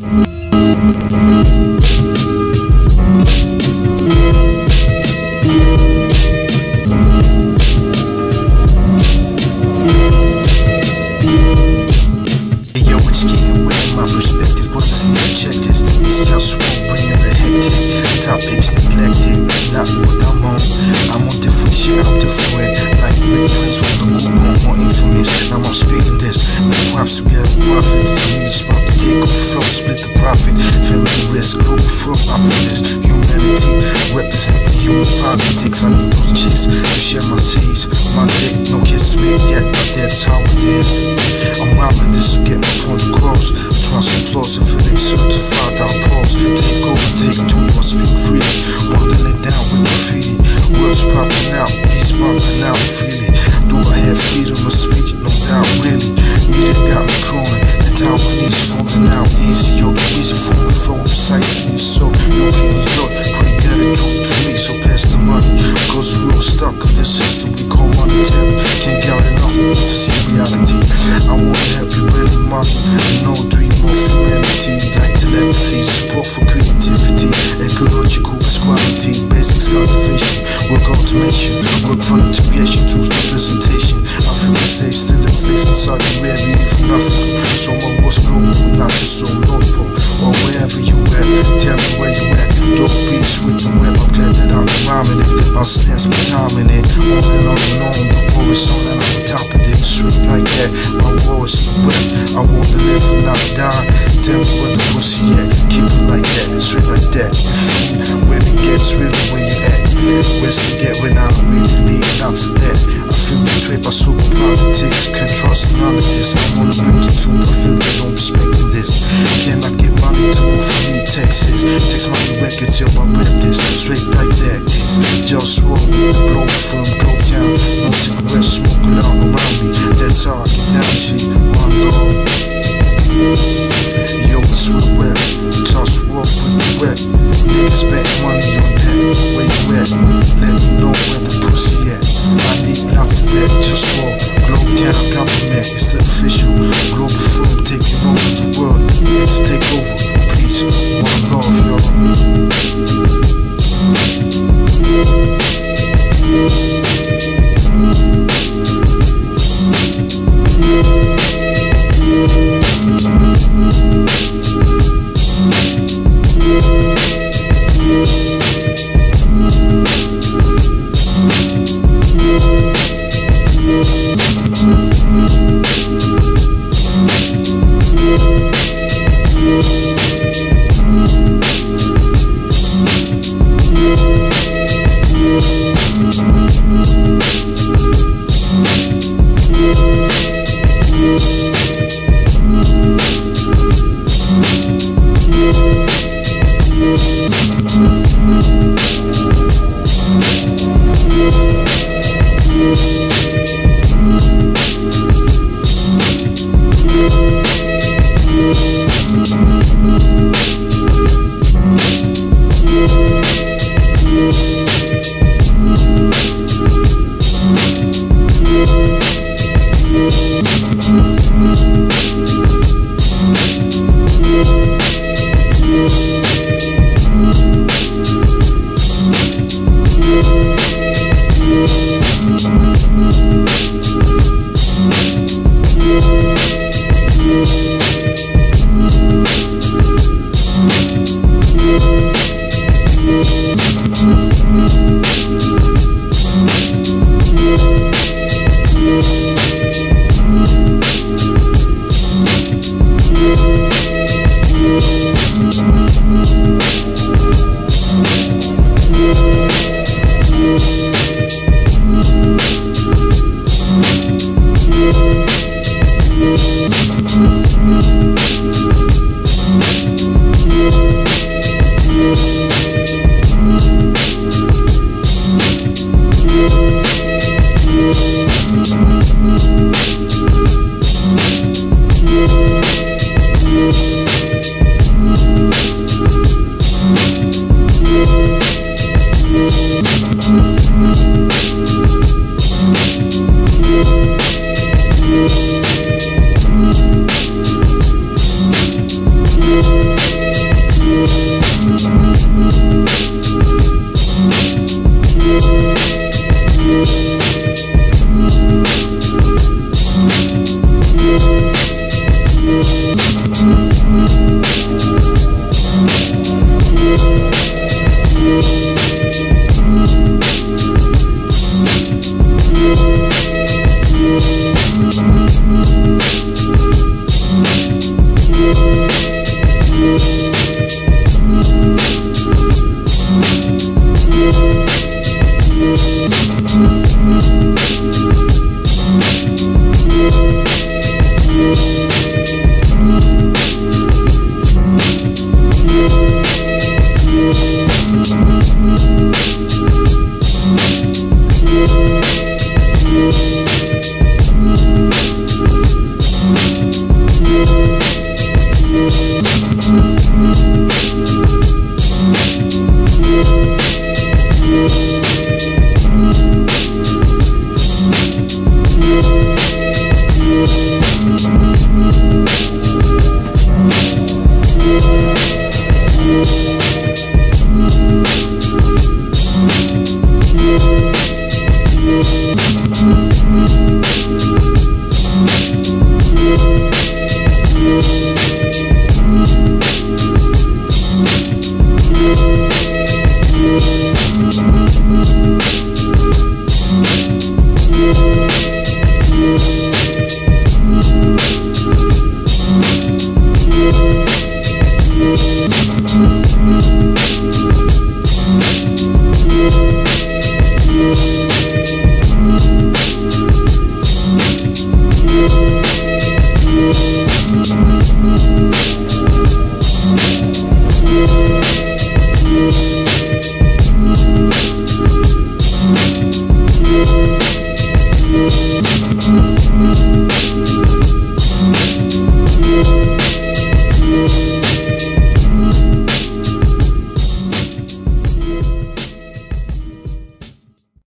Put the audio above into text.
Globalfirm opulence, humanity, representing human politics. I need those chicks to share my seeds. My dick, no kisses made yet, but that's how it is. I'm rhyming this to get my point across. Trust applause if it ain't certified, I'll pause. Take over, take two, I speak free. Holding it down with graffiti. Words popping out, beats popping out freely. Do I have freedom of speech? No doubt, really. Media got me crawling, the Taiwanese falling out easy. Yo, the reason for me flowing precisely. So, yo, can't yo, pretty gotta talk to me, so pass the money. Cause we're all stuck in this system we call monetary. Can't get enough to see reality. I wanna help you with the money, and no dream of humanity. Like telepathy, support for creativity, ecological quality, basics cultivation, work automation, work for integration, truth representation. I feel safe, still enslaved in Saudi Arabia, from Africa. So my was global, not just on North Pole, or wherever you at. Tell me where you at. Dope beats with the web, I'm glad that I'm rhyming it. My stance be timing it, on and on and on. The war is on and I'm on top of it. Straight like that, my war is the web. I want to live and not die. Tell me where the pussy at. Keep it like that, straight like that. You feel me? When it gets really where you at. Where's to get when I really need lots of that. I feel betrayed by super politics. Can't trust none of this. I wanna bring the truth. I feel they don't respect this. Cannot get money to move from me, Texas. Text money records, yo, I rap this. Straight like that. It's JustWar with the Globalfirm Globe Town. No cigarette smoking out around me. That's how I get down, G. One love. Yo, it's real rap. JustWar with the rap. Niggas bet money on that. Where you at? Let me know where the pussy at. I need lots of that. JustWar, Globe Town government. It's the official Globalfirm taking over the world. It's Takeover. Peace. One love, y'all.